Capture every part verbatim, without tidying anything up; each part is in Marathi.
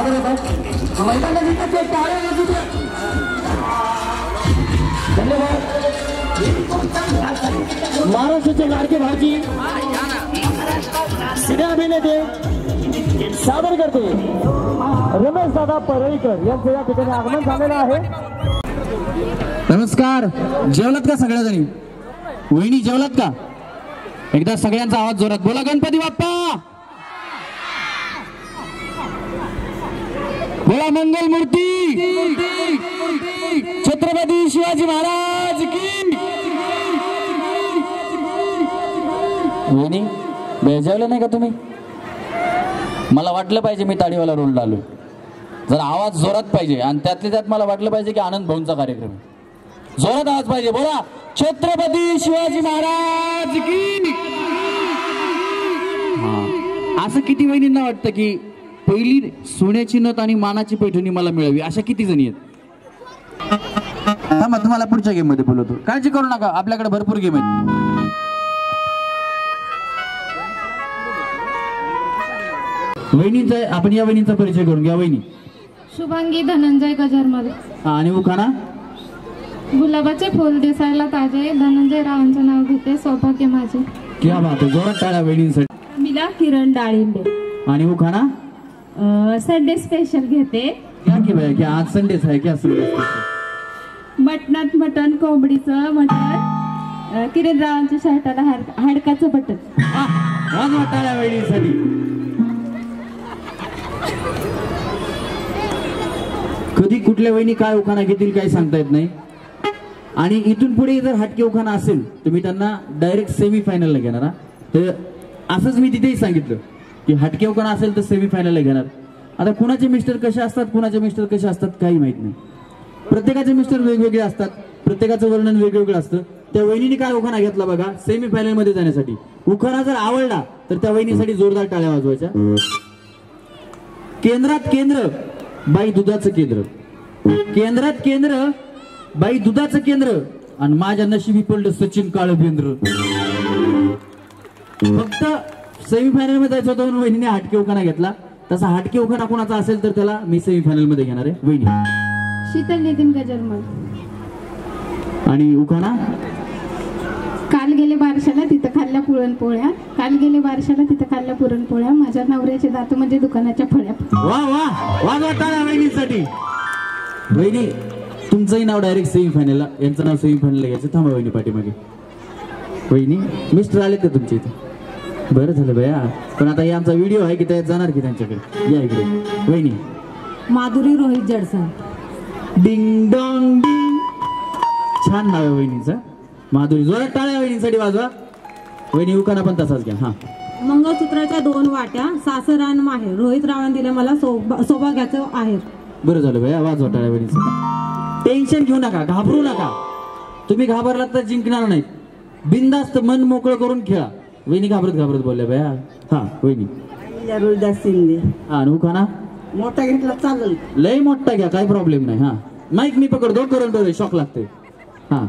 स्वागत आहे मैदानात ते टाळ्या वाजू द्या धन्यवाद महाराष्ट्राचे लाडके भाजी सिने अभिनेते सादर करते रमेश दादा परळीकर यांचं या ठिकाणी आगमन झालेलं आहे। नमस्कार, जेवलात का सगळ्याजणी? वहिनी जेवलात का? एकदा सगळ्यांचा आवाज जोरात बोला, गणपती बाप्पा बोला, मंगल मूर्ती छत्रपती शिवाजी महाराज की। वहिनी जेवलं नाही का तुम्ही? मला वाटलं पाहिजे मी ताडीवाला रोल लावलो, जरा आवाज जोरात पाहिजे आणि त्यातल्या त्यात मला वाटलं पाहिजे की आनंद भाऊंचा कार्यक्रम जोरात आवाज पाहिजे। बोला, छत्रपती शिवाजी महाराज की। हा, असं किती वहिनींना वाटतं की पहिली सोन्याची नथ आणि मानाची पैठणी मला मिळावी? अशा किती जणी आहेत? थांबा, तुम्हाला पुढच्या गेम मध्ये बोलवतो, काळजी करू नका, आपल्याकडे भरपूर गेम आहेत। वहिनींचा आपण या वहिनींचा परिचय करून घ्या। वहिनी शुभांगी धनंजय गजरमल। आणि उखाणा गुलाबाचे फुल दिसायला ताजे, धनंजय रावांचं नाव घेते, सौभाग्य माझे। क्या बात आहे, जोरात टाळ्या वहिनींसाठी। मिला किरण डाळिंबे। आणि उखाणा संडे स्पेशल घेते। क्या की बाय, क्या आज संडेच आहे क्या? संडे मटणात मटण, कोंबडीचं मटण, किरण रावांच्या शर्टाला हाडकाचं बटन। वाजवा टाळ्या वहिनींसाठी। कधी कुठल्या वहिनी काय उखाणा घेतील काही सांगता येत नाही, आणि इथून पुढे जर हटके उखाणा असेल तर मी त्यांना डायरेक्ट सेमी फायनलला घेणार। तर असंच मी तिथेही सांगितलं की हटके उखाणा असेल तर सेमी फायनलला घेणार। आता कुणाचे मिस्टर कसे असतात, कुणाचे मिस्टर कसे असतात काही माहित नाही, प्रत्येकाचे मिस्टर वेगवेगळे असतात, प्रत्येकाचं वर्णन वेगवेगळं असतं। त्या वहिनीने काय उखाणा घेतला बघा सेमी फायनल मध्ये जाण्यासाठी। उखाणा जर आवडला तर त्या वहिनीसाठी जोरदार टाळ्या वाजवायच्या। केंद्रात केंद्र बाई दुधाचं केंद्र, केंद्रात केंद्र बाई दुधाचं केंद्र, आणि माझ्या नशिबी पडलं सचिन काळभेंद्र। फक्त सेमीफायनल मध्ये जायचं होतं म्हणून वहिनीने हटके उखाणा घेतला, तसा हटके उखाणा कोणाचा असेल तर त्याला मी सेमीफायनल मध्ये घेणार आहे। वहिनी शीतल नितीन गजरमल। आणि उखाणा काल गेले बारशाला तिथं खाल्ल्या पुरणपोळ्या, काल गेले बारशाला तिथं खाल्ल्या पुरणपोळ्या, माझ्या नवऱ्याचे दात म्हणजे दुकानाच्या फळ्या। वा वा वाजवा टाळ्या वहिनीसाठी। वहिनी तुमचंही नाव डायरेक्ट सेमीफायनलला, यांचं नाव सेमीफायनलला घ्यायचं। थांबा वहिनी पाठीमागे। वहिनी मिस्टर आले का तुमच्या इथे? बरं झालं बया, पण आता आमचा व्हिडिओ आहे की त्यात जाणार की त्यांच्याकडे? या इकडे वहिनी। माधुरी रोहित जडसन। डिंग डॉंग डिंग, छान नाव आहे वहिनीचं माधुरी। जोरात टाळ्या वहिनीसाठी वाजवा। वहिनी उखाणा पण तसाच घ्या। हा, मंगळसूत्राच्या दोन वाट्या, सासर आणि माहेर, रोहित रावांनी दिले मला सौभाग्याचं आहे। बरं झालं भैया, वाजवा टाळ्या वहिनीसाठी। टेन्शन घेऊ नका, घाबरू नका, तुम्ही घाबरलात तर जिंकणार नाही। बिनधास्त मन मोकळं करून खेळा। वहिनी घाबरत घाबरत बोलल्या भैया। हा वहिनी रोहिदास शिंदे। हा, आणि उखाणा मोठा घेतला चालेल? लय मोठा घ्या, काही प्रॉब्लेम नाही। हा, माईक मी पकडतो, करंट शॉक लागते। हा,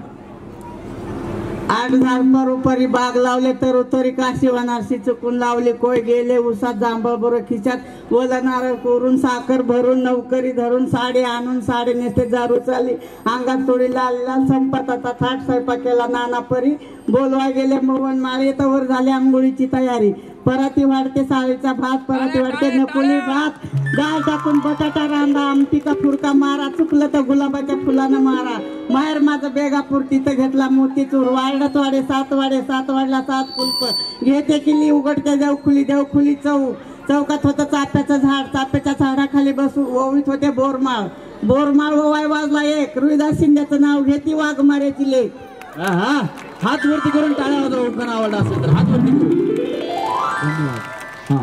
आठ झाड परोपरी बाग लावले तर उतरी काशी वनारशी चुकून लावले, कोय गेले उसात जांभळ बरोबर खिच्यात, ओला नारळ कोरून साखर भरून, नौकरी धरून साडी आणून साडी नेसते जारू चाली, अंगात थोडी लाल लाल संपत आता थाट स्वयंपाक केला नाना परी, बोलवा गेले मोहन माळे तवर झाली आंघोळीची तयारी, पराती वाढते साळीचा भात, पराती वाढते नकुली भात, डाळ टाकून बटाटा रांदा, आमटी का फुडका मारा, चुकलं तर गुलाबाच्या फुलानं मारा, माहेर माझं बेगापूर तिथं घेतला मोतीचूर, वाढत वाडे सात वाडे सात वाडला सात कुलप, घेते किल्ली उघडते देवखुली देवखुली चौ, चौकात होतं चाफ्याचं झाड, चाफ्याच्या झाडाखाली बसू ओवीत होते बोरमाळ, बोरमाळ ओवाय वाजला एक, रोहिदास शिंदेचं नाव घेती वाघमाऱ्याची लेक। हा, हात वरती करून टाळ्या वाजवा उखाणा आवडला असेल तर, हात वरती करून। धन्यवाद। हा,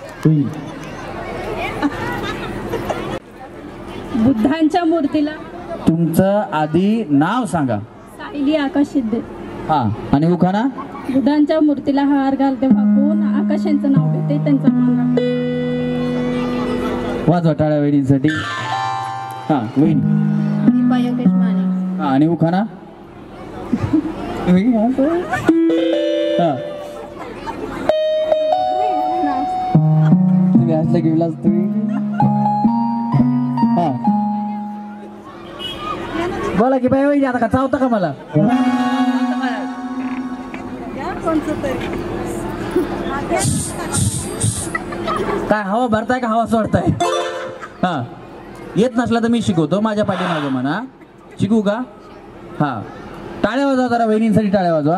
बुद्धांच्या मूर्तीला तुमचं आधी नाव सांगा। सायली आकाश शिंदे। हा, आणि उखाणा बुद्धांच्या मूर्तीला हार घालते वाकून, आकाश यांचं नाव घेते त्यांचा मान वाजवा टाळ्या वहिनींसाठी। हा वहिनी दीपा योगेश माने। हा, आणि उखाणा हा, तुम्ही असलं की विलास तुम्ही बोला की बाई वहिनी आता का चावता का मला काय हवा भरताय का हवा सोडताय हा येत नसला तर मी शिकवतो माझ्या पाठीमागं म्हणा शिकू का हा टाळ्या वाजवा जरा वहिनींसाठी टाळ्या वाजवा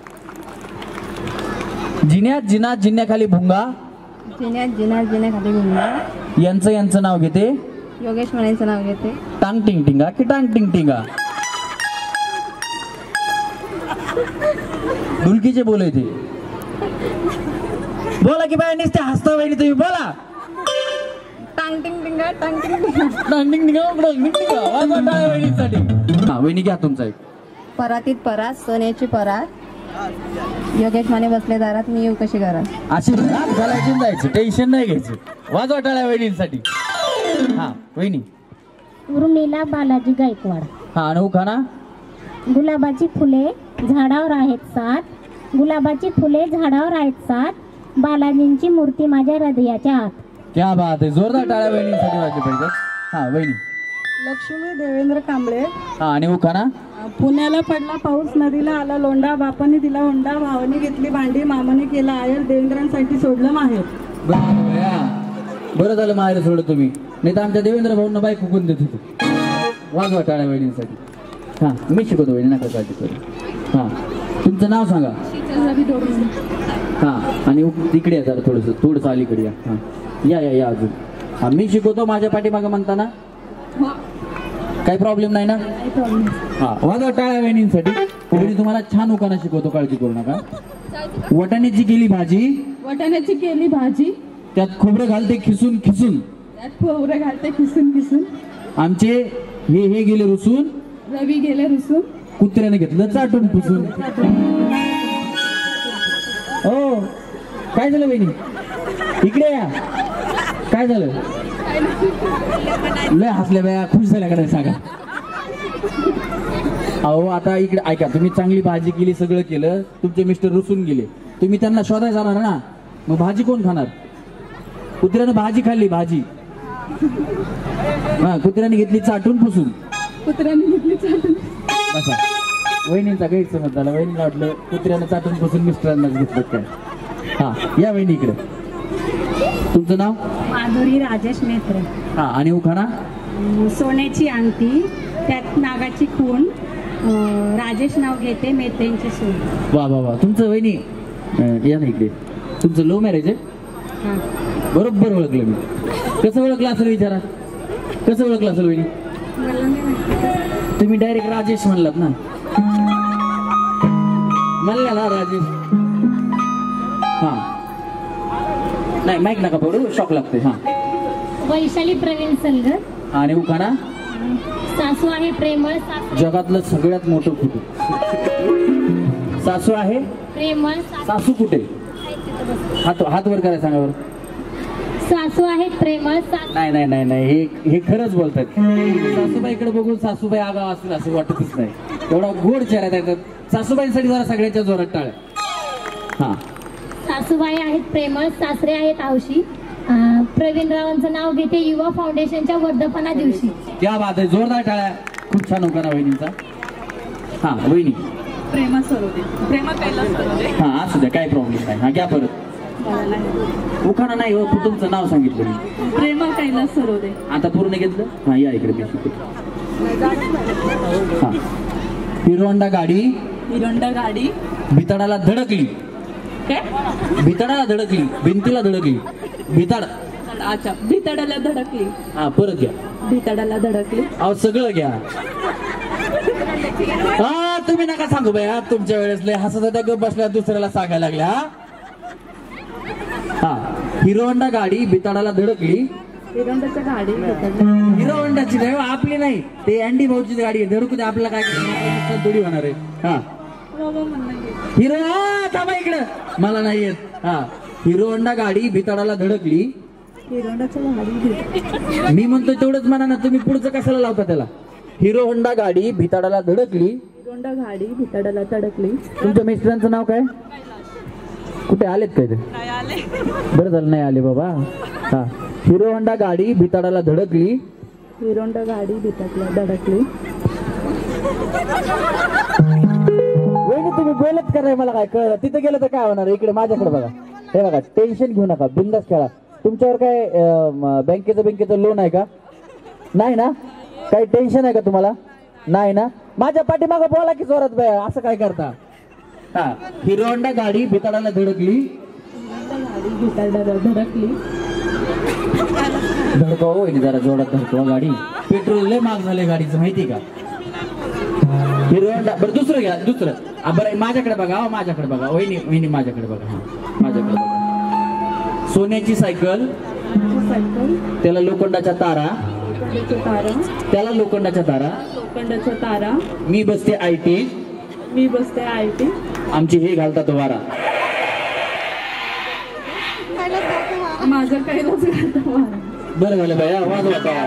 जिन्यात जिना जिन्याखाली भुंगा जिन्यात जिन्यात जिन्याखाली भुंगा यांचं यांचं नाव घेते योगेश मानेचं नाव घेते टांग टिंग टिंगा की टांग टिंग टिंगा ढुलकीचे बोल ते बोला की बाय नुसते हसता वहिनी तुम्ही बोला टांग टिंग टिंगा टांग टिंग टिंगा टांग टिंग टिंगा टांग टिंग टिंगा वाजवा टाळ्या वहिनींसाठी हा वहिनी घ्या तुमचा एक परातीत परात सोन्याची परात योगेश माने बसले दारात मी येऊ कशी घरात अशी रात घालायची जायचं टेन्शन नाही घ्यायचं वाजवा टाळ्या वहिनींसाठी हा वहिनी उर्मिला बालाजी गायकवाड. हा अनु खाना गुलाबाची फुले झाडावर आहेत सात गुलाबाची फुले झाडावर आहेत सात बालाजींची मूर्ती माझ्या हृदयाच्या आत. क्या बात आहे जोरदार टाळ्या वहिनींसाठी वाजले पाहिजे हा वहिनी लक्ष्मी देवेंद्र कांबळे. हा आणि उखाना पुण्याला पडला पाऊस नदीला आला लोंढा बापाने दिला हुंडा भावाने घेतली भांडी मामाने केला आयर देवेंद्रांसाठी सोडलं माहेर. बरं झालं माहेर सोडलं तुम्ही नाही तर आमच्या देवेंद्र भाऊंना बाईक फुकून देत होतो वाजवा टाळ्या वहिनींसाठी हा मी शिकवतो वहिनी नका काळजी करू हा तुमचं नाव सांगा हा आणि तिकडे या जरा थोडंसं थोडंसं अलीकडे या हा या या या अजून हा मी शिकवतो माझ्या पाठीमागं म्हणताना काही प्रॉब्लेम नाही ना हा वाजवा टाळ्या वहिनींसाठी वहिनी तुम्हाला छान उखाणा शिकवतो काळजी करू नका. वाटाण्याची केली भाजी वाटाण्याची केली भाजी त्यात खोबरं घालते खिसून खिसून त्यात खोबरं घालते किसून किसून आमचे हे हे गेले रुसून रवी गेले रुसून कुत्र्याने घेतलं चाटून पुसून. हो काय झालं बहिणी इकडे या काय झालं लय हसल्या बाया खुश झाल्या का नाही सांगा. अहो आता इकडे ऐका तुम्ही चांगली भाजी केली सगळं केलं तुमचे मिस्टर रुसून गेले तुम्ही त्यांना शोधायला जाणार ना मग भाजी कोण खाणार. कुत्र्यानं भाजी खाल्ली भाजी हा कुत्र्याने घेतली चाटून पुसून कुत्र्याने घेतली चाटून. बसा वहिनींचा गैरसमज झाला वहिनीला वाटलं कुत्र्यानं चाटून पुसून मिस्टरांनाच घेतलं काय. हा या वहिनी इकडे तुमचं नाव माधुरी राजेश मेत्रे. हा आणि उखाणा सोन्याची अंगठी त्यात नागाची खून राजेश नाव घेते मेत्रेंची सून. वा वा वा तुमचं वहिनी अं, या ना इकडे तुमचं लव्ह मॅरेज आहे बरोबर ओळखलं मी कसं ओळखलं असेल विचारा कसं ओळखलं असेल वहिनी तुम्ही डायरेक्ट राजेश म्हणलात ना म्हणला ना राजेश हा नाही माईक नका पडू शॉक लागते हा. वैशाली प्रवीण सलगर. आणि उखाणा सासू आहे प्रेमळ सासू जगातलं सगळ्यात मोठं कुठे सासू आहे प्रेमळ सासू सासू कुठे हात हात वर करायला सांगा बरं. सासू आहेत प्रेमळ सासू नाही नाही नाही नाही हे हे खरंच बोलतात सासूबाईकडे बघून सासूबाई आगाव असेल असं वाटतच नाही एवढा गोड चेहरा त्याच्यात सासूबाईंसाठी जरा सगळ्याच्या जोरात टाळ्या हा. सासूबाई आहेत प्रेमळ सासरे आहेत हौशी. अं, प्रवीण रावांचं नाव घेते युवा फाउंडेशनच्या वर्धापना दिवशी. क्या बात आहे जोरदार टाळ्या खूप छान उखाणा वहिनींचा हा वहिनी प्रेमा सरोदे प्रेमा कैलास सरोदे. हा असू द्या काय प्रॉब्लेम नाही हा घ्या परत उखाणा नाही हो तुमचं नाव सांगितलं मी प्रेमा कैलास सरोदे. आता पूर्ण घेतलं हा या इकडे मी शिकतो हा. हिरो होंडा गाडी हिरोंडा गाडी भिताडाला धडकली काय भिताडाला धडकली भिंतीला धडकली भिताड अच्छा भिताडाला धडकली हा परत घ्या भिताडाला धडकली. अहो सगळं घ्या हा तुम्ही नका सांगू बाई हा तुमच्या वेळेस लय हसत होत्या गप बसल्या दुसऱ्याला सांगायला लागल्या हा. हा हिरो होंडा गाडी भिताडाला धडकली हिरोंडाच्या गाडी हिरो होंडाची नाही हो, आपली नाही ते अँडी भाऊची गाडी आहे धडकू दे आपल्याला काय थोडी होणार आहे हा. हिरो हा, थांबा इकडं मला नाही येत हा. हिरो होंडा गाडी भिताडाला धडकली हिरोंडाच्या गाडी मी म्हणतो तेवढंच म्हणा ना तुम्ही पुढचं कशाला लावता त्याला. हिरो होंडा गाडी भिताडाला धडकली हिरोंडा गाडी भिताडाला धडकली. तुमच्या मिस्टरांचं नाव काय कुठे आलेत काय ते बरं झालं नाही आले बाबा हा. हिरो होंडा गाडी भिताडाला धडकली हिरोंडा गाडी भिताडला धडकली. वहिनी तुम्ही बोलत कराय मला काय कळलं. तिथे गेलं तर काय होणार. इकडे माझ्याकडे बघा. हे बघा टेन्शन घेऊ नका. बिंदास खेळा. तुमच्यावर काय अं, बँकेचं बँकेचं लोन आहे का? नाही ना. काही टेन्शन आहे का तुम्हाला? नाही ना. माझ्या पाठीमागं बोला की जोरात बाय. असं काय करता? हा हिरो होंडा गाडी भिताडाला धडकली धडकली धडकवा वहिनी जरा जोरात धडकवा गाडी. पेट्रोल लय महाग झाले गाडीचं माहिती का? हिरो होंडा बरं दुसरं घ्या दुसरं. आ, बरं माझ्याकडे बघा हो माझ्याकडे बघा वहिनी वहिनी माझ्याकडे बघा. हा माझ्याकडे बघा. सोन्याची सायकल सायकल त्याला लोखंडाच्या तारा लोखंडाच्या तारा त्याला लोखंडाच्या तारा लोखंडाच्या तारा मी बसते आय टी मी बसते आय टी आमची हे घालतात वारा. माझं काहीच घालतं. बरं झालं बाया वाजवा बाया.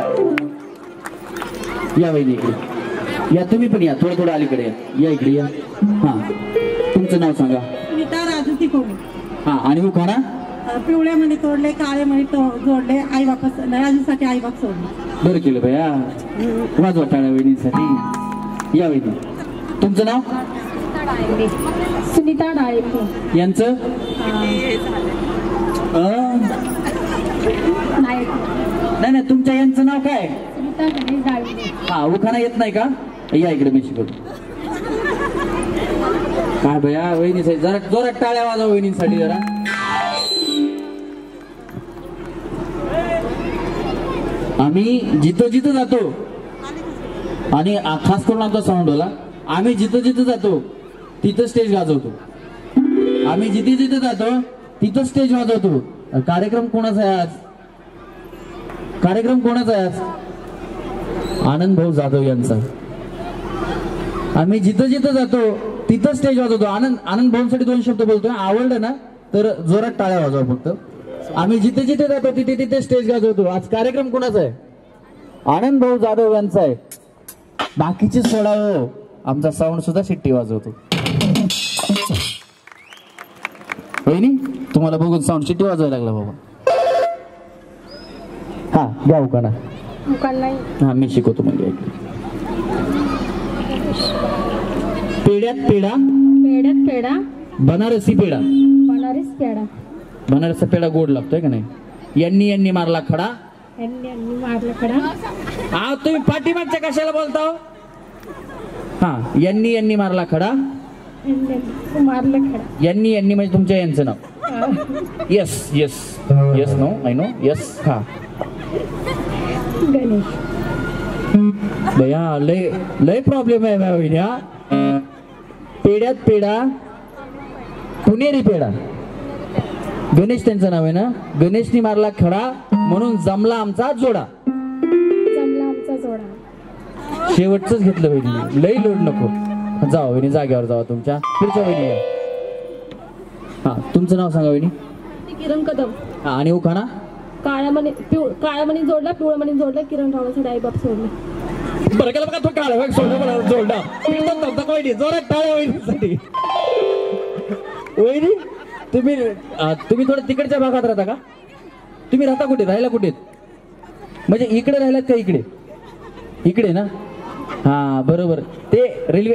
या वहिनी इकडे या. तुम्ही पण या थोडं थोडं अलीकडे या. या इकडे या. हा तुमचं नाव सांगा. नीता राजू तिकोडे. हा आणि हो खाना पिवळ्यामध्ये तोडले काळेमध्ये जोडले आई बापा राजूसाठी आई बाप सोडले. बरं केलं बाया. वाजवा टाळ्या वहिनीसाठी. या वहिनी तुमचं नाव. सुनीता डाळिंबे. यांचं अं, नायक नाही नाही तुमच्या यांचं नाव काय? सुनीता गणेश डाळिंबे. हा उखाणा येत नाही का? या इकडे मी शिकवतो. काय भया वहिनीसाठी जरा जोरात टाळ्या वाजवा वहिनीसाठी जरा. आम्ही जिथं जिथं जातो आणि खास करून आमचा साऊंड वाला आम्ही जिथं जिथं जातो तिथं स्टेज गाजवतो. आम्ही जिथे जिथे जातो तिथं स्टेज वाजवतो. कार्यक्रम कोणाचा आहे आज? कार्यक्रम कोणाचा आहे आज? आनंद भाऊ जाधव यांचा. आम्ही जिथं जिथं जातो तिथं स्टेज वाजवतो. आनंद आनंद भाऊंसाठी दोन शब्द बोलतोय. आवडलं ना तर जोरात टाळ्या वाजवा फक्त. आम्ही जिथे जिथे जातो तिथे तिथे स्टेज गाजवतो. आज कार्यक्रम कोणाचा आहे? आनंद भाऊ जाधव यांचा आहे. बाकीचे सोडा हो. आमचा साऊंड सुद्धा शिट्टी वाजवतो. वहिनी तुम्हाला बघून साऊंड शिट्टी वाजवायला लागला बाबा. हा घ्या उखाणा. हा मी शिकवतो म्हणजे. पेड्यात पेढा पेड्यात पेढा बनारसी पेढा. बनारस पेढा. बनारसी पेढा गोड लागतोय का नाही? यांनी यांनी मारला खडा. यांनी यांनी मारला खडा. हा तुम्ही पाठीमागच्या कशाला बोलता हो? हा यांनी यांनी मारला खडा. यांनी यांनी मारला खडा. यांनी यांनी म्हणजे तुमच्या यांचं नाव. Yes yes yes no I know yes. हा गणेश. भैया लय लय प्रॉब्लेम आहे माझ्या वहिनी. हा पेड्यात पेढा पुणेरी पेढा. गणेश त्यांचं नाव आहे ना. गणेशनी मारला खडा म्हणून जमला आमचा जोडा. जमला आमचा जोडा. शेवटच घेतलं वहिनी. लई लोड नको. जावा वहिनी जाग्यावर जावा तुमच्या. पुढच्या वहिनी या. हा तुमचं नाव सांगा वहिनी. किरण कदम. हा आणि उखाणा. काळ्या मणी काळ्या मणी जोडला पिवळ्या मणी जोडला किरण रावासाठी आई बाप सोडले. बरं केलं बघा. तो काळ सोडला मला जोडला. वहिनी जोरात टाळ्या वहिनीसाठी. वहिनी तुम्ही तुम्ही थोडं तिकडच्या भागात राहता का? तुम्ही राहता कुठे? राहायला कुठे? म्हणजे इकडे राहिलात का? इकडे इकडे ना. हा बरोबर. ते रेल्वे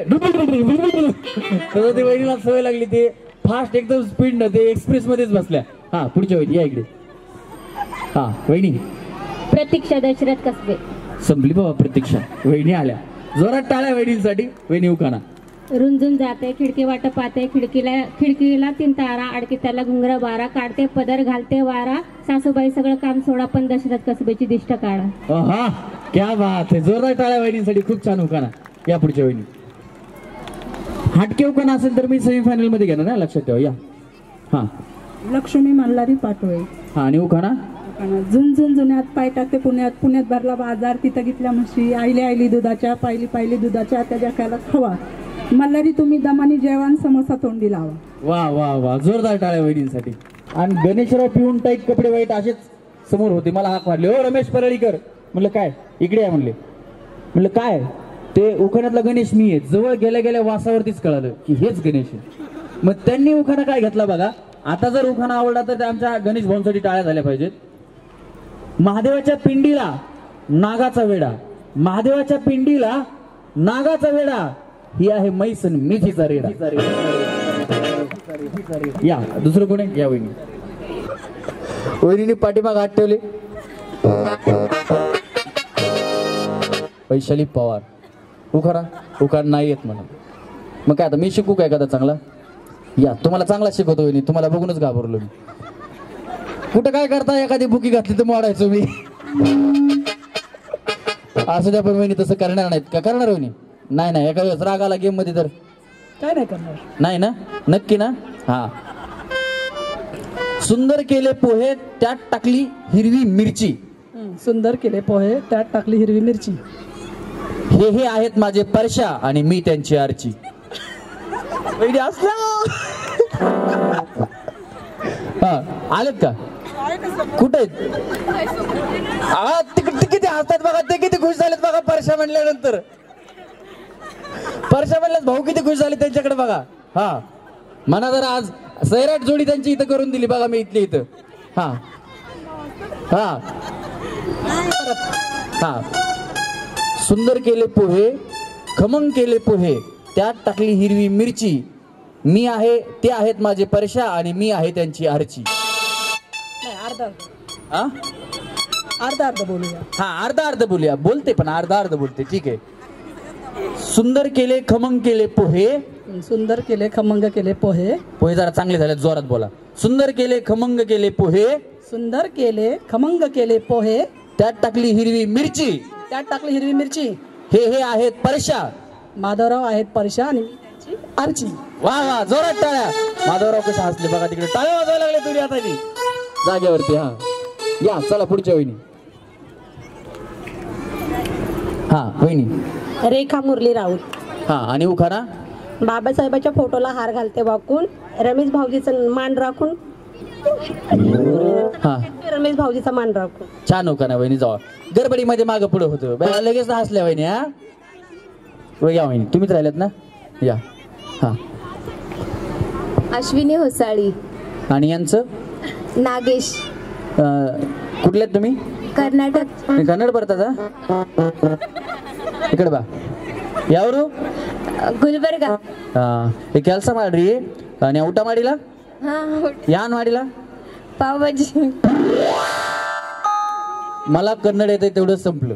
ते वहिनीला सवय लागली. ते फास्ट एकदम स्पीड न ते एक्सप्रेस मध्येच बसल्या. हा पुढच्या वहिनी या इकडे. हा वहिनी. प्रतीक्षा दशरथ कसबे. संपली बाबा प्रतीक्षा. वहिनी आल्या. जोरात टाळ्या वहिनींसाठी. वहिनी उखाणा. रुंजून जाते खिडकी वाट पाहते खिडकीला खिडकीला तीन तारा अडकी त्याला घुंगरा बारा काढते पदर घालते वारा सासूबाई सगळं काम सोडा पण दशरथ कसबेची दिष्ट काढा. हा क्या बात आहे. जोरदार टाळ्या वहिनींसाठी. खूप छान उखाणा. या पुढच्या वहिनी. हटके उखाणा असेल तर मी सेमीफायनल मध्ये घेणार ना लक्षात ठेवा. या. हा लक्ष्मी मल्हारी पाटोळे. हा आणि उखाणा. झुंझुन जुन्यात पाय टाकते पुण्यात पुण्यात भरला बाजार तिथं घेतल्या म्हशी आईली आईली दुधाच्या पायली पायली दुधाच्या त्या जकाला खवा मल्हारी तुम्ही दमानी जेवण समोसा तोंडी लावा. वा वा वा. जोरदार टाळ्या वहिनींसाठी. आणि गणेशराव पिऊन टाईट कपडे वाईट असेच समोर होते. मला हाक मारले. हो रमेश परळीकर. म्हणलं काय? इकडे आहे म्हणले. म्हणलं काय? ते उखाण्यातला गणेश मी आहे. जवळ गेल्या गेल्या वासावरतीच कळालं की हेच गणेश आहे. मग त्यांनी उखाणा काय घेतला बघा. आता जर उखाणा आवडला तर आमच्या गणेश भाऊंसाठी टाळ्या झाल्या पाहिजेत. महादेवाच्या पिंडीला नागाचा वेडा. महादेवाच्या पिंडीला नागाचा वेडा ही आहे मैसन मेथीचा रेडा. या दुसरं कोण आहे? या वहिनी. वहिनी पाठीमाग हात ठेवले. वैशाली पवार. उखारा उखार नाही येत म्हणून मग काय आता मी शिकू काय का चांगला? या तुम्हाला चांगला शिकवतो वहिनी, तुम्हाला बघूनच घाबरलो मी. कुठं काय करता, एखादी बुकी घातली तर मोडायचो मी. असं द्या पण वहिनी तसं करणार नाहीत का? करणार वहिनी? नाही नाही, एका वेळेस राग आला गेम मध्ये तर काय नाही करणार. नाही ना? नक्की ना? हा. सुंदर केले पोहे त्यात टाकली हिरवी मिरची. सुंदर केले पोहे त्यात टाकली हिरवी मिरची. हे हे आहेत माझे परशा आणि मी त्यांची आरची. हा आलेत का? कुठे आहेत? तिकडे किती हसतात बघा, ते किती खुश झालेत बघा परशा म्हणल्यानंतर. परशा म्हणल्यात भाऊ किती खुश झाले त्यांच्याकडे बघा. हा म्हणा जरा आज सैराट जोडी त्यांची इथं करून दिली बघा मी इथली इथं. हा हा हा. सुंदर केले पोहे खमंग केले पोहे त्यात टाकली हिरवी मिरची. मी आहे ते आहेत माझे परशा आणि मी आहे त्यांची आरची. अर्धा हा अर्धा अर्ध बोलूया. हा अर्धा अर्ध बोलूया. बोलते पण अर्धा अर्ध बोलते. ठीक आहे. सुंदर केले खमंग केले पोहे. सुंदर केले खमंग केले पोहे. पोहे जरा चांगले झाले, जोरात बोला. सुंदर केले खमंग केले पोहे. सुंदर केले खमंग केले पोहे त्यात टाकली हिरवी मिरची. त्यात टाकली हिरवी मिरची. हे हे आहेत परशा. माधवराव आहेत परशा आणि मी त्यांची आरची. वा वा, जोरात टाळ्या. माधवराव कसे हसले बघा तिकडे. टाळ्या वाजवायला लागले तुम्ही आता जागेवरती. हा या चला पुढच्या वहिनी. हा वहिनी. रेखा मुरली राऊत. हा आणि उखाणा. बाबासाहेबाच्या फोटोला हार घालते वाकून, रमेश भाऊजीचं मान राखून. हा रमेश भाऊजीचा मान राखून. छान उखाणा वहिनी. जावा गडबडीमध्ये मागं पुढे होतं बाई, लगेच हसल्या वहिनी. हा या वहिनी तुम्हीच राहिल्यात ना? या. हा अश्विनी होसाळी. आणि यांचं नागेश. कुठले आहेत तुम्ही? कर्नाटक. कन्नड ಬರ್ತಾದ? इकडे बा. ಯಾವರು? ಗುಲ್ಬರ್ಗ. ಈ ಕೆಲಸ ಮಾಡ್ರಿ. ನೀವು ಊಟ ಮಾಡಿಲ್ಲ? ಯಾನ್ ಮಾಡಿಲ್ಲ? पावभाजी. मला कन्नड येते तेवढं संपलं,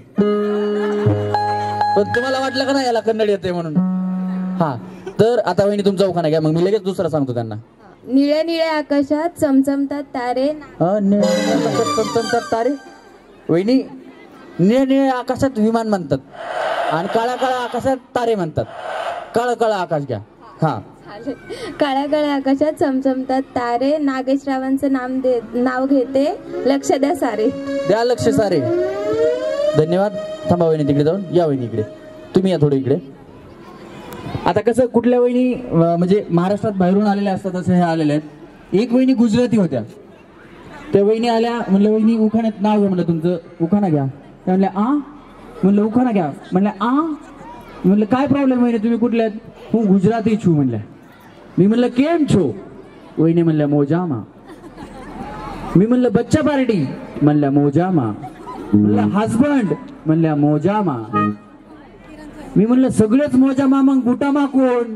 पण तुम्हाला वाटलं का नाही याला कन्नड येते म्हणून? हा तर आता वहिनी तुमचा उखाणा घ्या, मग मी लगेच दुसरा सांगतो त्यांना. निळ्या निळ्या आकाशात चमचमतात तारे. चमचमतात तारे. वहिनी निळ्या निळ्या आकाशात विमान म्हणतात आणि काळ्या काळ्या आकाशात तारे म्हणतात. काळं काळं आकाश घ्या. हा काळ्या काळ्या आकाशात चमचमतात तारे. नागेशरावांचं नाम दे नाव घेते लक्ष द्या सारे. द्या लक्ष सारे. धन्यवाद. थांबा वहिनी तिकडे जाऊन. या वहिनी इकडे, तुम्ही या थोडं इकडे. आता कसं कुठल्या वहिनी म्हणजे महाराष्ट्रात बाहेरून आलेल्या असतात असं हे आलेले आहेत. एक वहिनी गुजराती होत्या. त्या वहिनी आल्या, म्हणलं वहिनी उखाण्यात नाव घ्या, म्हणलं तुमचं उखाणा घ्या. त्या म्हणल्या आ. म्हणलं उखाणा घ्या. म्हणल्या आ. म्हणलं काय प्रॉब्लेम वहिनी तुम्ही कुठल्या आहेत? हो गुजराती छू म्हणल्या. मी म्हणलं केम छो? वहिनी म्हणल्या मोजामा. मी म्हणलं बच्चा पार्टी? म्हणल्या मोजामा. म्हणलं हजबंड? म्हणल्या मोजामा. मी म्हणलं सगळेच मोजामा, मग गुटामा कोण?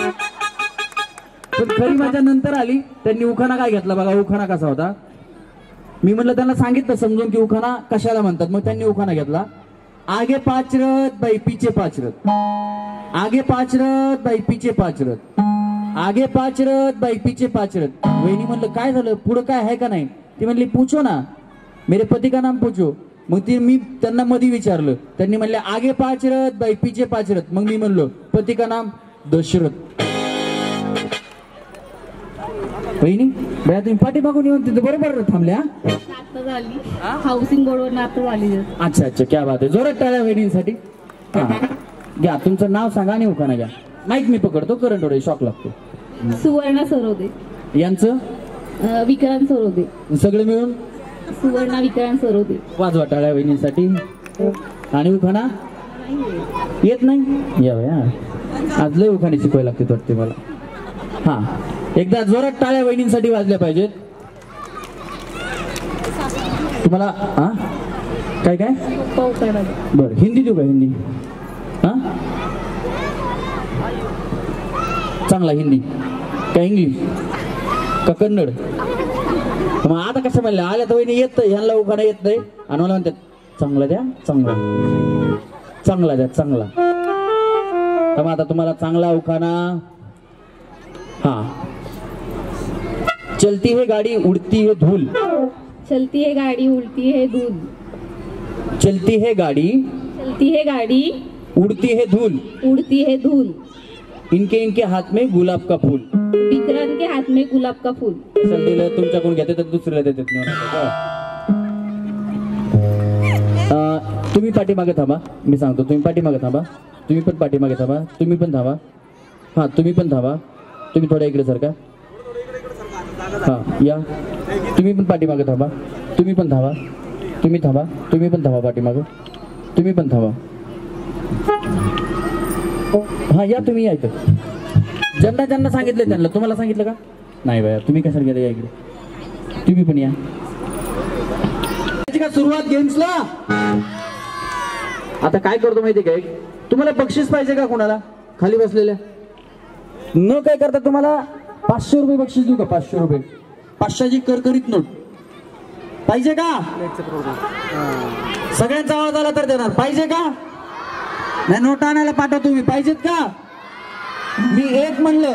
पण खरी माझ्या नंतर आली. त्यांनी उखाणा काय घेतला बघा. उखाणा कसा होता? मी म्हणलं त्यांना सांगितलं समजून की उखाणा कशाला म्हणतात. मग त्यांनी उखाणा घेतला. आगे पाचरत बाई पीछे पाचरत. आगे पाचरत बाई पीछे पाचरत. आगे पाचरत बाई पीछे पाचरत. वहिनी म्हणलं काय झालं, पुढं काय आहे का नाही? ती म्हणली पूछो ना, मेरे पती का नाम पूछो. मग ती मी त्यांना मध्ये विचारलं. त्यांनी म्हणले आगे पाचरत बाई पीछे पाचरत. मग मी म्हणलो पती का नाम दशरथ. बहिणी बया तुम्ही पाठी मागून येऊन तिथे बरोबर थांबल्या. हाऊसिंग बोर्डवर नातं आली. अच्छा अच्छा, क्या बात आहे. जोरात टाळ्या वहिनींसाठी. घ्या तुमचं नाव सांगा आणि उखाणा घ्या. माईक मी पकडतो, करंट ओढे शॉक लागतो. सुवर्णा सरोदे. यांचं विक्रांत सरोदे. सगळे मिळून सुवर्णा विक्रांत सरोदे. वाजवा टाळ्या वहिनींसाठी. आणि उखाणा येत नाही या वया. आज लय उखाणे शिकवायला लागते वाटते मला. हा एकदा जोरात टाळ्या वहिनींसाठी वाजल्या पाहिजेत. तुम्हाला हा काय काय बरं हिंदी देऊ का? हिंदी हा चांगला हिंदी का इंग्लिश का कन्नड? मग आता कसं म्हणलं आल्या तर वहिनी येत ह्यांना उखाणा येत नाही आणि मला म्हणतात चांगला द्या चांगला चांगला द्या चांगला. तर मग आता तुम्हाला चांगला उखाणा. हा, चलती है गाड़ी उड़ती है धूल. चलती है गाड़ी उड़ती है दूध. चलती है गाड़ी चलती है गाड़ी उड़ती है धूल. उड़ती है धूल. इनके इनके हाथ में गुलाब का फूल. विक्रांत के हाथ में गुलाब का फूल. चल दिलं तुमच्याकडून घेते तर दुसऱ्याला देतात. तुम्ही पाठीमागे थांबा, मी सांगतो. तुम्ही पाठीमागे थांबा, तुम्ही पण पाठीमागे थांबा, तुम्ही पण थांबा. हा, तुम्ही पण थांबा. तुम्ही थोड्या इकडे सरका. हा या, तुम्ही पण पाठीमागे थांबा, तुम्ही पण थांबा, तुम्ही थांबा, तुम्ही पण थांबा पाठीमागे, तुम्ही पण थांबा. हा या, तुम्ही या इथं. ज्यांना ज्यांना सांगितलं त्यांना. तुम्हाला सांगितलं का नाही बाया? तुम्ही कशाला गेले? या इकडे, तुम्ही पण या. का सुरुवात गेम्सला. आता काय करतो माहिती काय, तुम्हाला बक्षीस पाहिजे का कोणाला? खाली बसलेल्या न काय करता तुम्हाला पाचशे रुपये बक्षीस देऊ का? पाचशे रुपये पाचशेची करकरीत नोट पाहिजे का? सगळ्यांचा आवाज आला तर देणार. पाहिजे का? नाही, नोट आणायला पाठवतो मी. पाहिजेत का? मी एक म्हणलं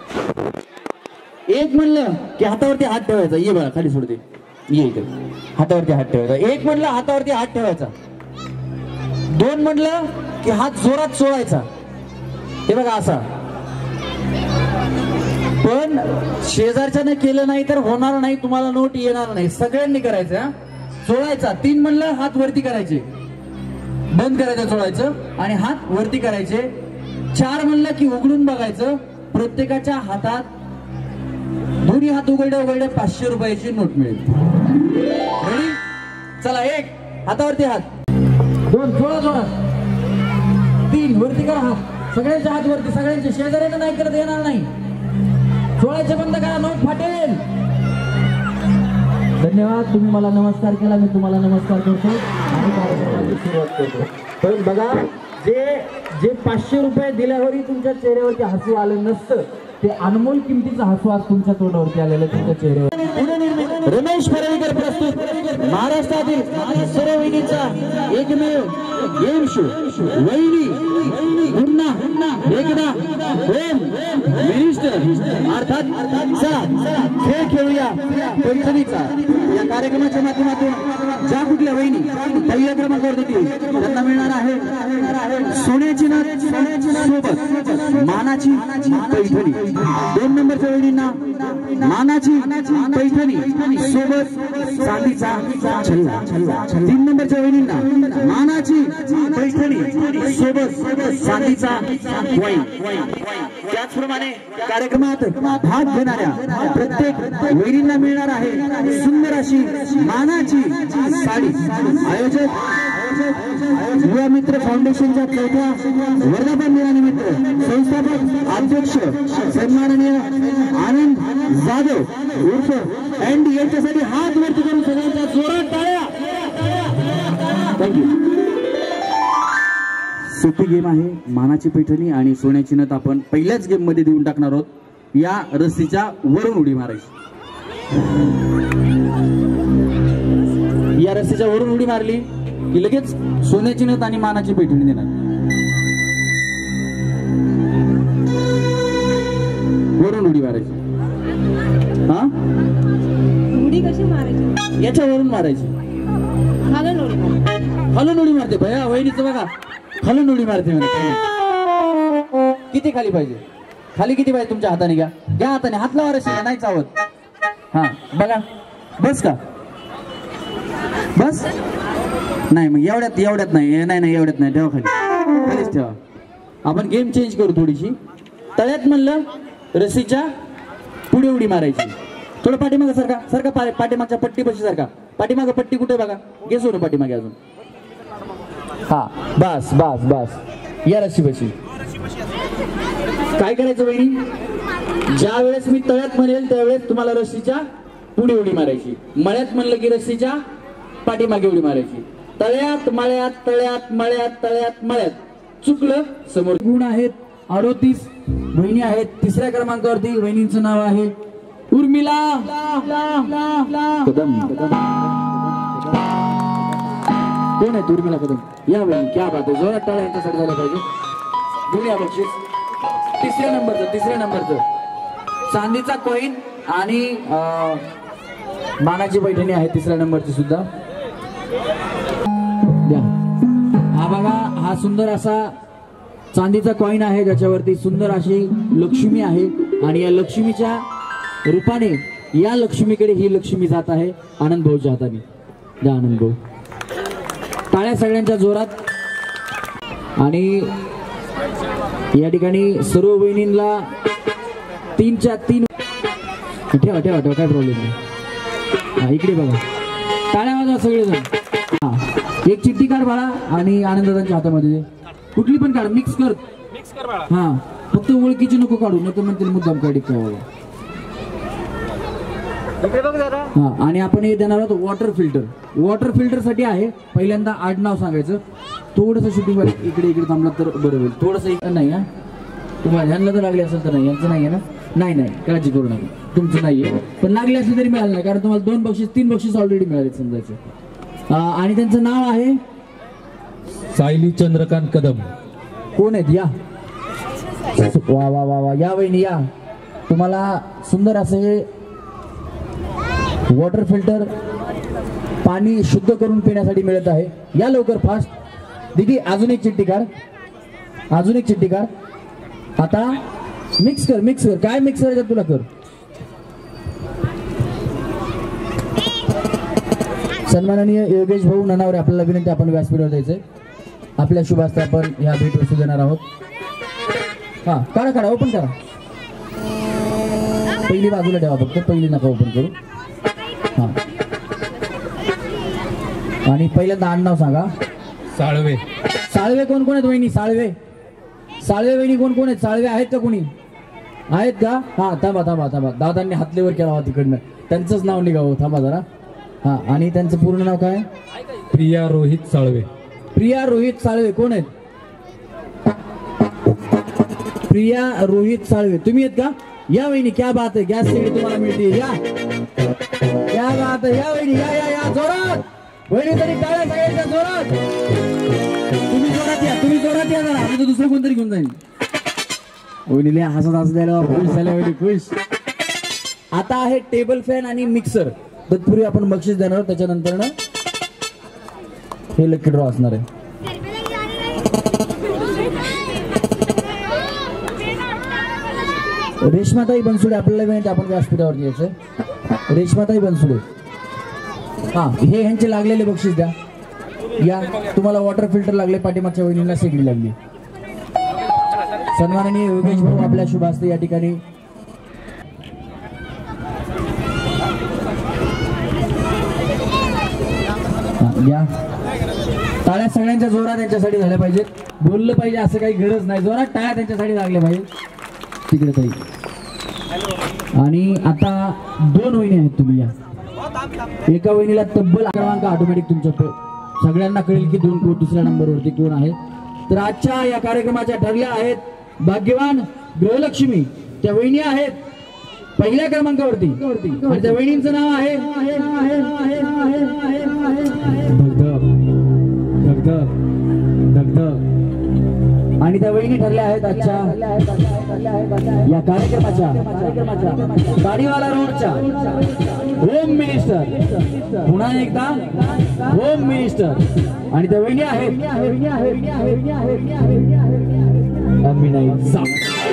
एक म्हणलं की हातावरती हात ठेवायचा. ये बघा खाली सोडते. ये इथे हातावरती हात ठेवायचा. एक म्हणलं हातावरती हात ठेवायचा. दोन म्हणलं की हात जोरात सोडायचा. हे बघा असा. पण शेजारच्याने केलं नाही तर होणार नाही, तुम्हाला नोट येणार नाही. सगळ्यांनी करायचं. सोडायचा. तीन म्हणलं हात वरती करायचे, बंद करायचं सोडायचं आणि हात वरती करायचे. चार म्हणलं की उघडून बघायचं. प्रत्येकाच्या हातात दोन्ही हात उघडल्या उघडल्या पाचशे रुपयाची नोट मिळेल. रेडी? चला. एक, हातावरती हात. दोन, जोडा जोडा. तीन, वरती करा हात. सगळ्यांच्या हात वरती. सगळ्यांचे. शेजाऱ्यांना नाही करत येणार नाही. सोळाचे बंद करा, नोट फाटेल. धन्यवाद. तुम्ही मला नमस्कार केला, मी तुम्हाला नमस्कार करतो आणि कार्यक्रमाची सुरुवात करतो. पण बघा, जे जे पाचशे रुपये दिल्यावरही तुमच्या चेहऱ्यावरती हसू आलं नसतं, ते अनमोल किमतीचं हसू आज तुमच्या तोंडावरती आलेलं तुमच्या चेहऱ्यावर. रमेश फरेकर प्रस्तुत महाराष्ट्रातील सर्व वहिनीचा एकमेव गेम शो. वहिनी पुन्हा एकदा होम मिनिस्टर अर्थात चला खेळ खेळूया पैठणीचा. या कार्यक्रमाच्या माध्यमातून ज्या कुठल्या वहिनी पहिल्या क्रमांकावर देतील त्यांना मिळणार आहे सोन्याची नथ सोबत मानाची पैठणी. दोन नंबरच्या वहिनींना मानाची पैठणी सोबत चांदीचा छल्ला. तीन नंबरच्या वहिनींना मानाची पैठणी सोबत चांदीचा वाईन. त्याचप्रमाणे कार्यक्रमात भाग घेणाऱ्या प्रत्येक वहिनींना मिळणार आहे सुंदर अशी मानाची साडी. आयोजक युवा मित्र फाउंडेशनच्या चौथ्या वर्धापन दिनानिमित्त संस्थापक अध्यक्ष सन्माननीय आनंद जाधव उर्फ अँडी यांच्यासाठी हात वरती करून सगळ्यांच्या जोरात टाळ्या. थँक्यू. सोपी गेम आहे. मानाची पैठणी आणि सोन्याची नथ आपण पहिल्याच गेम मध्ये देऊन टाकणार आहोत. या रस्सीच्या वरून उडी मारायची. या रस्सीच्या वरून उडी मारली की लगेच सोन्याची नथ आणि मानाची पैठणी देणार. वरून उडी मारायची. हा, उडी कशी मारायची? याच्यावरून मारायची. खालून उडी मारायची. खालून उडी मारते भया वहिनीचं बघा. खालून उडी मारते म्हणे. किती खाली पाहिजे? खाली किती पाहिजे तुमच्या हाताने? घ्या घ्या हाताने. हात लावा रस्सीला, नाही चावत. हा बघा. बस का? बस नाही. मग एवढ्यात एवढ्यात नाही नाही नाही एवढ्यात नाही. ठेवा खाली. खालीच ठेवा. आपण गेम चेंज करू थोडीशी. तळ्यात म्हणलं रस्सीच्या पुढे उडी मारायची. थोडं पाठीमागं सारखा सारखा पाठीमागच्या पट्टी बशी सारखा. पाठीमागं पट्टी कुठे बघा? घे सोडून पाठीमागे अजून. हा बस बस बस. या रस्सी बशी. काय करायचं वहिनी? ज्या वेळेस मी तळ्यात म्हणेल त्यावेळेस तुम्हाला रस्सीच्या पुढे उडी मारायची. मळ्यात म्हणलं की रस्सीच्या पाठीमागे उडी मारायची. तळ्यात मळ्यात तळ्यात मळ्यात तळ्यात मळ्यात. चुकलं समोर. गुण आहेत अडोतीस वहिनी आहेत तिसऱ्या क्रमांकावरती. वहिनींचं नाव आहे उर्मिला कदम. कोण आहे उर्मिला कदम? या वहिनी, क्या बात आहे, जोरात टाळ्या यांच्यासाठी झाल्या पाहिजे. घेऊन या बक्षीस. तिसऱ्या नंबरचं तिसऱ्या नंबरचं चांदीचा कॉईन आणि अं, मानाची पैठणी आहे तिसऱ्या नंबरची सुद्धा. द्या. हा बघा, हा सुंदर असा चांदीचा कॉईन आहे ज्याच्यावरती सुंदर अशी लक्ष्मी आहे आणि या लक्ष्मीच्या रूपाने या लक्ष्मीकडे ही लक्ष्मी जात आहे आनंद भाऊच्या हाताने. द्या आनंद भाऊ. टाळ्या सगळ्यांच्या जोरात. आणि या ठिकाणी सर्व वहिनींना तीनच्या तीन ठेवा ठेवा ठेवा काय प्रॉब्लेम नाही. हा इकडे बघा, टाळ्या वाजवा सगळेजण. हा एक चिठ्ठी काढ बाळा आणि आनंदाच्या हातामध्ये दे. कुठली पण काढ, मिक्स कर. हा फक्त ओळखीची नको काढू, नाही तर म्हणतील मुद्दाम काढी काय बाबा. हा आणि आपण हे देणार आहोत वॉटर फिल्टर. वॉटर फिल्टर साठी आहे पहिल्यांदा आडनाव सांगायचं. थोडंसं शूटिंग इकडे इकडे थांबला तर बरं होईल. थोडंसं नाही हा, तुम्हाला ह्यांना जर लागले असेल तर नाही, यांचं नाही आहे ना. नाही नाही काळजी करू नका, तुमचं नाहीये, पण लागले असले तरी मिळालं नाही कारण तुम्हाला दोन बक्षीस तीन बक्षीस ऑलरेडी मिळाले समजायचं. आणि त्यांचं नाव आहे सायली चंद्रकांत कदम. कोण आहेत? या वा वा वा वा, या वहिनी या. तुम्हाला सुंदर असे वॉटर फिल्टर पाणी शुद्ध करून पिण्यासाठी मिळत आहे. या लवकर फास्ट. दीदी अजून एक चिठ्ठी काढ, अजून एक चिठ्ठी काढ. आता मिक्स कर, मिक्स कर. काय मिक्स करायचं तुला कर. सन्माननीय योगेश भाऊ ननावरे आपल्याला विनंती, आपण व्यासपीठावर द्यायचंय. आपल्या शुभ हस्ते आपण ह्या भेट वस्तू देणार आहोत. हा काढा काढा, ओपन करा. पहिली बाजूला ठेवा फक्त, पहिली नका ओपन करू. हा आणि पहिल्यांदा आडनाव सांगा. साळवे. साळवे कोण कोण आहेत वहिनी? साळवे साळवे वहिनी कोण कोण आहेत? साळवे आहेत का कोणी? आहेत का? हा थांबा थांबा थांबा, दादांनी हातलेवर केला तिकडनं, त्यांचंच नाव निघावं. थांबा जरा. हा आणि त्यांचं पूर्ण नाव काय? प्रिया रोहित साळवे. प्रिया रोहित साळवे कोण आहेत? प्रिया रोहित साळवे तुम्ही आहेत का? या वहिनी, क्या बात आहे, गॅस शेगडी तुम्हाला मिळते. या क्या बात आहे, या वहिनी, या या या जोरात. वहिनी तरी टाळ्या सगळ्यांच्या जोरात. तुम्ही जोरात या, तुम्ही जोरात या जरा, आम्ही तर दुसरं कोणतरी घेऊन जाईल. वहिनीला हसत हसत द्यायला खुश झाल्या वहिनी, खुश. आता आहे टेबल फॅन आणि मिक्सर. तत्पूर्वी आपण बक्षीस देणार आहोत, त्याच्यानंतर ना हे लकी ड्रॉ असणार आहे. रेश्माताई बनसुडे आपल्याला विनंती, आपण व्यासपीठावर यायचंय. रेश्माताई बनसुडे, हा हे ह्यांचे लागलेले बक्षीस द्या. या तुम्हाला वॉटर फिल्टर लागले, पाठीमागच्या वहिनीला शेगडी लागली. सन्माननीय योगेश भाऊ आपल्या शुभ हस्ते या ठिकाणी या. टाळ्या सगळ्यांच्या जोरात त्यांच्यासाठी झाल्या पाहिजेत. बोललं पाहिजे असं काही गरज नाही, जोरात टाळ्या त्यांच्यासाठी लागल्या पाहिजे. तिकडे ताई. आणि आता दोन वहिनी आहेत, तुम्ही या. एका वहिनीला तब्बल क्रमांक ऑटोमॅटिक तुमच्या सगळ्यांना कळेल की दोन कोण दुसऱ्या नंबरवरती कोण आहे. तर आजच्या या कार्यक्रमाच्या ठरल्या आहेत भाग्यवान गृहलक्ष्मी. त्या वहिनी आहेत पहिल्या क्रमांकावरती आणि त्या वहिनींचं नाव आहे धगधग धगधग. आणि त्या वहिनी ठरल्या आहेत आजच्या या कार्यक्रमाच्या गाडीवाला रोडच्या होम मिनिस्टर. पुन्हा एकदा होम मिनिस्टर. आणि त्या वहिनी आहेत अम्मीनाई साप.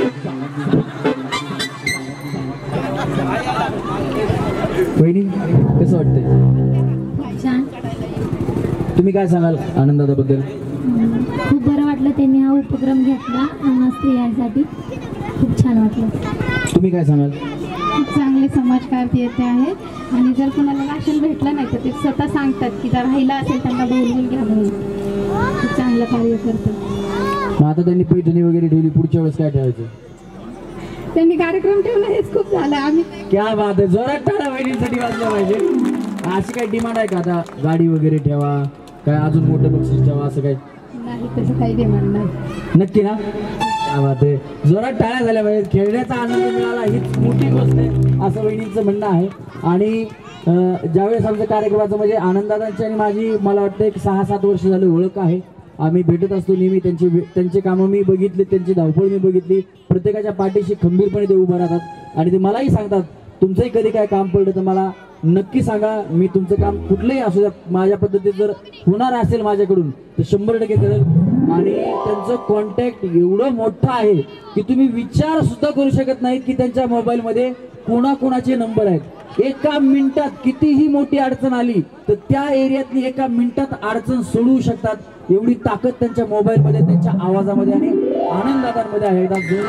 वहिनी कसं वाटतंय? तुम्ही काय सांगाल आनंदाबद्दल? खूप बरं वाटलं त्यांनी हा उपक्रम घेतला स्त्रियांसाठी, खूप छान वाटलं. तुम्ही काय सांगाल? खूप चांगले समाजकारते आहेत आणि जर कोणाला राशन भेटलं नाही तर ते स्वतः सांगतात की जर राहिला असेल त्यांना बोलवून घ्या म्हणून. खूप चांगलं कार्य करतात. आता त्यांनी पैठणी वगैरे ठेवली, पुढच्या वेळेस काय ठेवायचं? त्यांनी कार्यक्रम ठेवला हेच खूप झालं. आम्ही क्या बात आहे, जोरात टाळ्या वहिनींसाठी वाजल्या पाहिजे. अशी काही डिमांड आहे का आता गाडी वगैरे ठेवा, काय अजून मोठं बक्षीस ठेवा, असं काही नाही? तसं काही डिमांड नाही. नक्की ना? क्या बात आहे, जोरात टाळ्या झाल्या पाहिजेत. खेळण्याचा आनंद मिळाला हीच मोठी गोष्ट आहे असं वहिनींचं म्हणणं आहे. आणि अं, ज्यावेळेस आमच्या कार्यक्रमाचं म्हणजे आनंददादांची आणि माझी मला वाटतं एक सहा सात वर्ष झाली ओळख आहे. आम्ही भेटत असतो नेहमी. त्यांची त्यांचे कामं मी बघितली, त्यांची धावपळ मी बघितली. प्रत्येकाच्या पाठीशी खंबीरपणे ते उभं राहतात आणि ते मलाही सांगतात तुमचंही कधी काय काम पडलं तर मला नक्की सांगा, मी तुमचं काम कुठलंही असू द्या माझ्या पद्धतीत जर होणार असेल माझ्याकडून तर शंभर टक्के करेल. आणि त्यांचं कॉन्टॅक्ट एवढं मोठं आहे की तुम्ही विचार सुद्धा करू शकत नाहीत की त्यांच्या मोबाईलमध्ये कोणाकोणाचे नंबर आहेत. एका मिनिटात कितीही मोठी अडचण आली तर त्या एरियातली एका मिनिटात अडचण सोडवू शकतात. एवढी ताकद त्यांच्या मोबाईलमध्ये, त्यांच्या आवाजामध्ये आणि आनंदामध्ये आहे.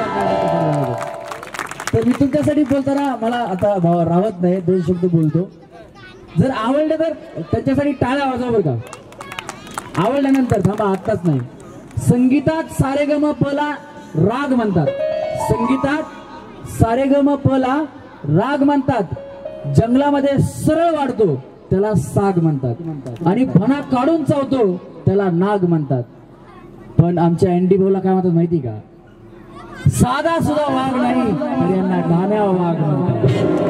तर मी तुमच्यासाठी बोलताना मला आता भाव राहत नाही, दोन शब्द बोलतो. जर आवडलं तर त्यांच्यासाठी टाळ्या वाजवा बरं का. आवडल्यानंतर थांबा, आत्ताच नाही. संगीतात सारेगम पला राग म्हणतात. संगीतात सारेगम पला राग म्हणतात. जंगलामध्ये सरळ वाढतो त्याला साग म्हणतात आणि फणा काढून चावतो त्याला नाग म्हणतात. पण आमच्या अँडी भाऊला काय म्हणतात माहिती का? साधा सुद्धा वाघ नाही तर यांना गाण्या वाघ म्हणतात.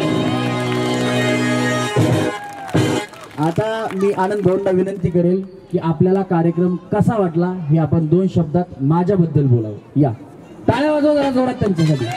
आता मी आनंद भाऊंना विनंती करेल की आपल्याला कार्यक्रम कसा वाटला हे आपण दोन शब्दात माझ्याबद्दल बोलावं. या टाळ्या वाजवा जरा जोरात त्यांच्यासाठी.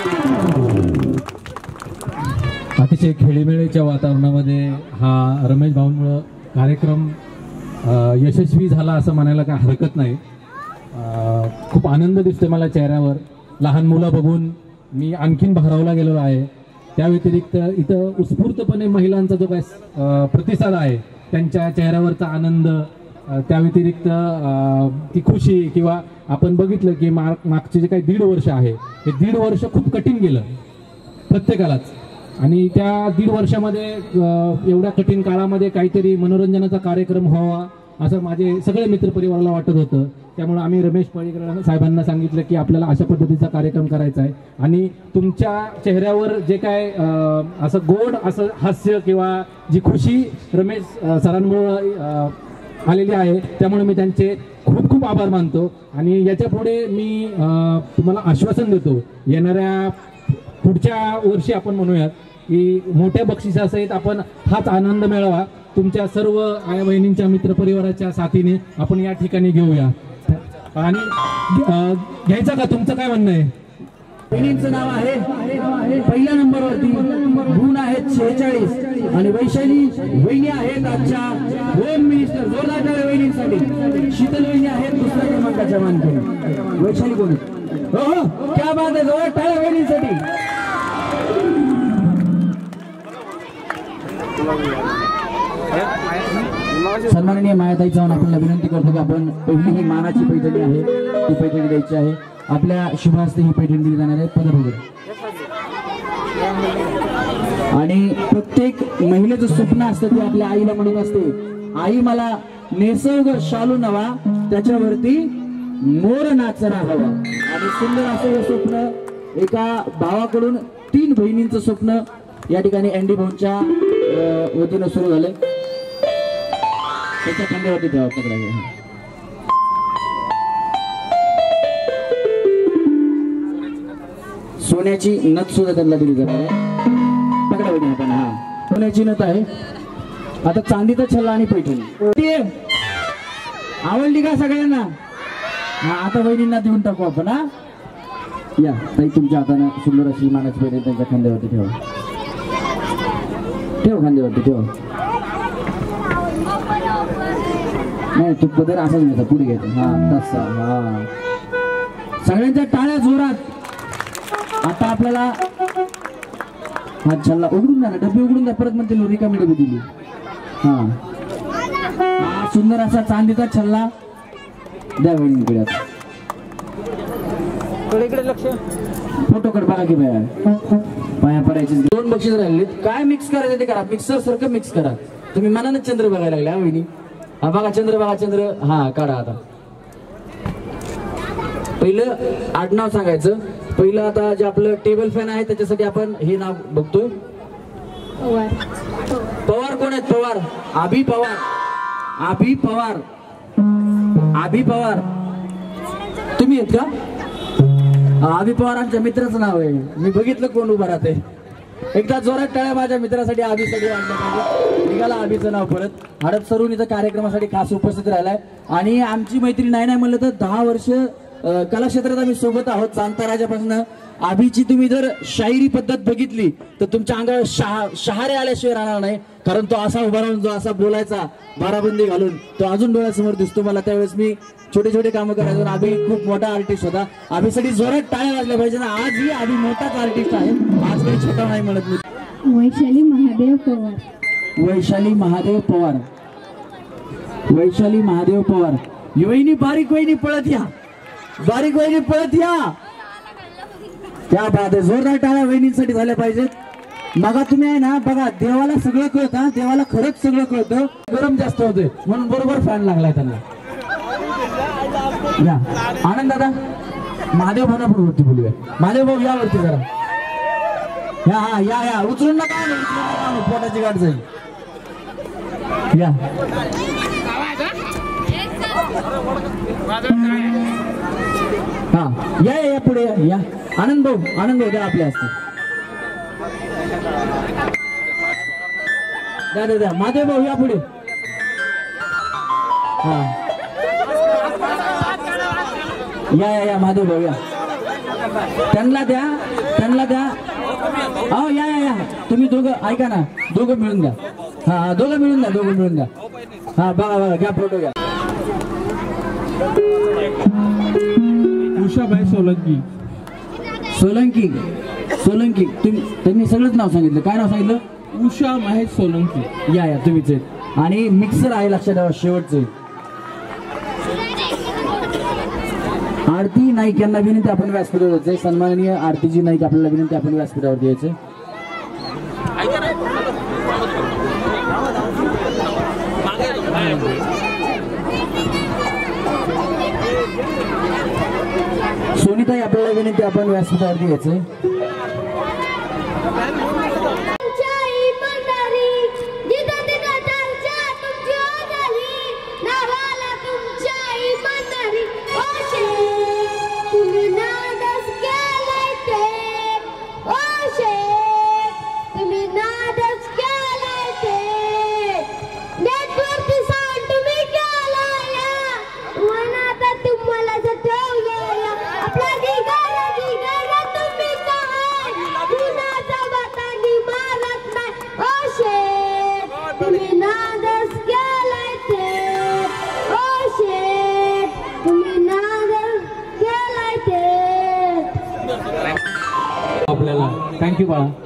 अतिशय खेळीमेळीच्या वातावरणामध्ये हा रमेश भाऊंमुळं कार्यक्रम यशस्वी झाला असं म्हणायला काय हरकत नाही. खूप आनंद दिसतोय मला चेहऱ्यावर. लहान मुलं बघून मी आणखीन भारावला गेलेलो आहे. त्या व्यतिरिक्त इथं उत्स्फूर्तपणे महिलांचा जो काय प्रतिसाद आहे, त्यांच्या चेहऱ्यावरचा आनंद, त्या व्यतिरिक्त ती खुशी, किंवा आपण बघितलं की माग मागचे जे काही दीड वर्ष आहे हे दीड वर्ष खूप कठीण गेलं प्रत्येकालाच. आणि त्या दीड वर्षामध्ये एवढ्या कठीण काळामध्ये काहीतरी मनोरंजनाचा कार्यक्रम व्हावा असं माझे सगळे मित्रपरिवाराला वाटत होतं. त्यामुळे आम्ही रमेश पळीकर साहेबांना सांगितलं की आपल्याला अशा पद्धतीचा कार्यक्रम करायचा आहे. आणि तुमच्या चेहऱ्यावर जे काय असं गोड असं हास्य किंवा जी खुशी रमेश सरांमुळं आलेली आहे त्यामुळे मी त्यांचे खूप खूप आभार मानतो. आणि याच्या पुढे मी तुम्हाला आश्वासन देतो, येणाऱ्या पुढच्या वर्षी आपण म्हणूयात की मोठ्या बक्षिसासहित आपण हाच आनंद मेळावा तुमच्या सर्व आया बहिणींच्या मित्रपरिवाराच्या साथीने आपण या ठिकाणी घेऊया. आणि घ्यायचं का? तुमचं काय म्हणणं आहे? बहिणींचं नाव आहे पहिल्या नंबरवरती, गुण आहेत शेहेचाळीस आणि वैशाली वहिनी आहेत आजच्या होम मिनिस्टर. जोरदार टाळ्या वहिनींसाठी. शीतल वहिनी आहेत दुसऱ्या क्रमांकाच्या मानकरी. वैशाली कोण? हो हो, क्या बात आहे. जोरदार टाळ्या वहिनींसाठी. सन्माननीय मायाताई चव्हाण, आपल्याला विनंती करतो की आपण पहिली ही मानाची पैठणी आहे ती पैठणी द्यायची आहे. आपल्या शुभ हस्ते ही पैठणी दिली जाणार आहे. पदर वगैरे. आणि प्रत्येक महिलेचं स्वप्न असतं ते आपल्या आईला म्हणत असते, आई मला नेसव ग शालू नवा त्याच्यावरती मोर नाचरा हवा. आणि सुंदर असं हे स्वप्न एका भावाकडून तीन बहिणींचं स्वप्न या ठिकाणी अँडी भाऊंच्या वतीनं सुरू झालंय. त्याच्या खांद्यावरती ठेवा पकडायला. सोन्याची नथ सुद्धा त्यांना दिली जाणार आहे. पकडा बघा आपण. हा, सोन्याची नथ आहे. आता चांदीचा छल्ला आणि पैठणी आवडली का सगळ्यांना? हा, आता बहिणींना देऊन टाकू आपण. हा, या ताई तुमच्या हाताने सुंदर अशी मानाची पैठणी त्यांच्या खांद्यावरती ठेवा. ठेव खांद्यावरती ठेव. नाही, तू पदर असाच घ्यायचा, पुढे घ्यायचा. हा तसा. हा, सगळ्यांच्या टाळ्या जोरात. आता आपल्याला हा छल्ला उघडून द्या ना, डबे उघडून द्या. परत म्हणते रिकामी डबी दिली. हा, हा सुंदर असा चांदीचा छल्ला द्या बहिणीकडे. इकडे लक्ष. फोटो कड बघा की बाया पाया पडायचे. दोन बक्षीस राहिले. काय मिक्स करायचं ते करा. मिक्सर सारखं मिक्स करा. तुम्ही मनाने चंद्र बघायला लागला वहिनी. हा बघा चंद्र, बघा चंद्र. हा काढा. आता पहिलं आडनाव सांगायचं. पहिलं आता जे आपलं टेबल फॅन आहे त्याच्यासाठी आपण हे नाव बघतोय. पवार कोण आहेत? पवार. आभी पवार. आभी पवार. आभी पवार तुम्ही आहेत का? हा, अभि पवार आमच्या मित्राचं नाव आहे. मी बघितलं कोण उभं राहते. एकदा जोरात टाळ्या माझ्या मित्रासाठी अभिसाठी वाढल्या पाहिजे. निघाला अभिचं नाव परत. हडप सरुणीचा कार्यक्रमासाठी खास उपस्थित राहिलाय आणि आमची मैत्री नाही नाही म्हणलं तर दहा वर्ष कला क्षेत्रात आम्ही सोबत आहोत. चांता राजापासून अभिची तुम्ही जर शायरी पद्धत बघितली तर तुमच्या अंगावर शहा शहारे आल्याशिवाय राहणार नाही. कारण तो असा उभा राहून जो असा बोलायचा बाराबंदी घालून तो अजून डोळ्यासमोर दिसतो मला. त्यावेळेस मी छोटे छोटे कामं करायचो. अभि खूप मोठा आर्टिस्ट होता. अभिसाठी जोरात टाळ्या वाजल्या पाहिजे ना. आजही अभि मोठाच आर्टिस्ट आहे. आज काही छोटा नाही म्हणत मी. वैशाली महादेव पवार. वैशाली महादेव पवार. वैशाली महादेव पवार. वहिनी बारीक वहिनी पळत या. बारीक वहिनी पळत या. त्या बाद जोरदार टाळ्या वहिनींसाठी झाल्या पाहिजेत. मगा तुम्ही आहे ना बघा देवाला सगळं कळतं. देवाला खरंच सगळं कळतं. गरम जास्त होते म्हणून बरोबर फॅन लागलाय त्यांना. या आनंद दादा महादेव भाऊ वरती बोलूया. महादेव भाऊ या वरती जरा. या हा या या उचलून नका पोटाची गाठ जाईल. या हा या या पुढे या. या आनंद भाऊ आनंद भाऊ द्या आपल्या हस्ते. द्या द्या द्या महादेव भाऊ या पुढे. हा या या या महादेव भाऊ या. त्यांना द्या त्यांना द्या. हो या या या तुम्ही दोघं ऐका ना दोघं मिळून द्या. हा हा दोघं मिळून द्या दोघं मिळून द्या. हा बघा बघा घ्या फोटो घ्या. उषाबाई सोलंकी. सोलंकी सोलंकी तुम्ही त्यांनी सगळंच नाव सांगितलं. काय नाव सांगितलं? उषा महेश सोलंकी. या या तुम्हीच आहेत. आणि मिक्सर आहे लक्षात ठेवा शेवटचं. आरती नाईक यांना विनंती आपण व्यासपीठावर यायचंय. सन्माननीय आरतीजी नाईक आपल्याला विनंती आपण व्यासपीठावरती यायचंय. सोनीताई आपल्याला विनंती आपण व्यासपीठावरती यायचंय. आपल्याला थँक्यू बाळा.